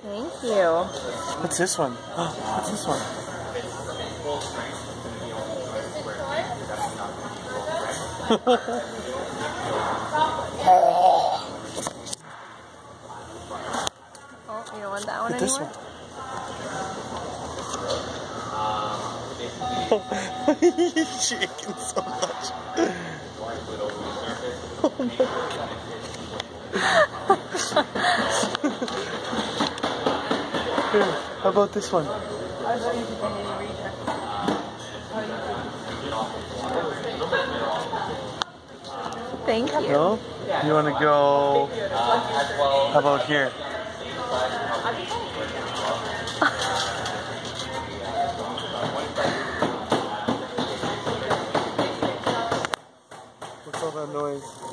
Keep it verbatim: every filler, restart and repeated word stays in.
Thank you. What's this one? What's this one? Oh, you don't want that one Look at anymore? This one. He's shaking so much. Oh my god. Here, how about this one? Thank you. No? You want to go? How about here? What's all that noise?